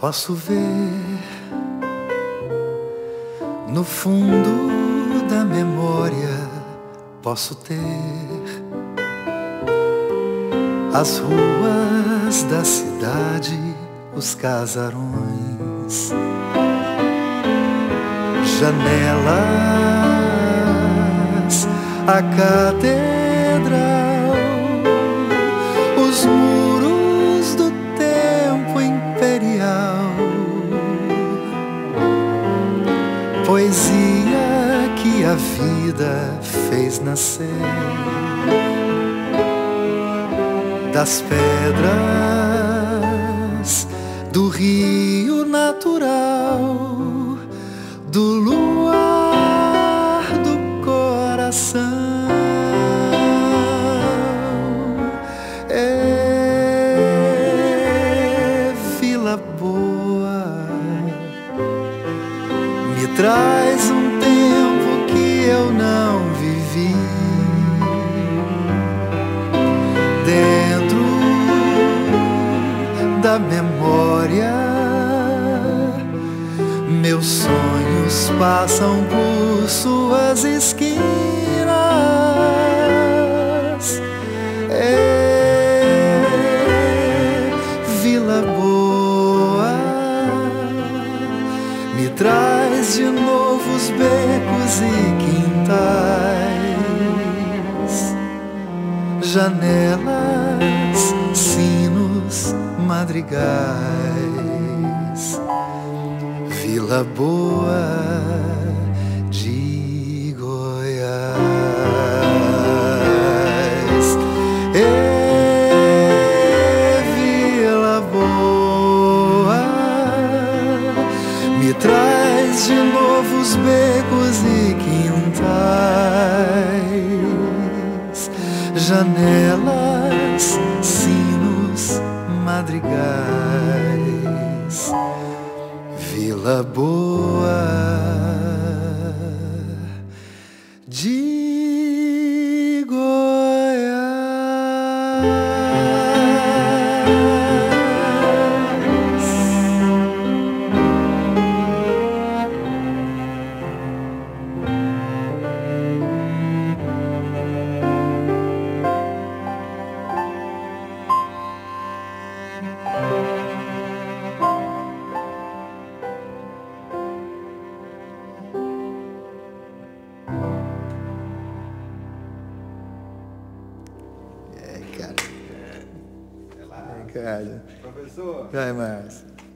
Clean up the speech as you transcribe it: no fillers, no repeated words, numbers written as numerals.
Posso ver no fundo da memória, posso ter as ruas da cidade, os casarões, janelas, a catedral, os muros do tempo imperial, poesia que a vida fez nascer das pedras do rio natural, do luar do coração. É Vila Boa, me traz um tempo que eu não vivi. Dentro da memória, meus sonhos passam por suas esquinas. É Vila Boa, me traz de novo os becos e quintais, janelas, sinos, madrigais. Vila Boa de Goiás. Vila Boa, me traz de novo os becos e quintais, janelas, sinos, madrigais. Vila Boa de Goiás. Cara. Professor. Vai, Márcio.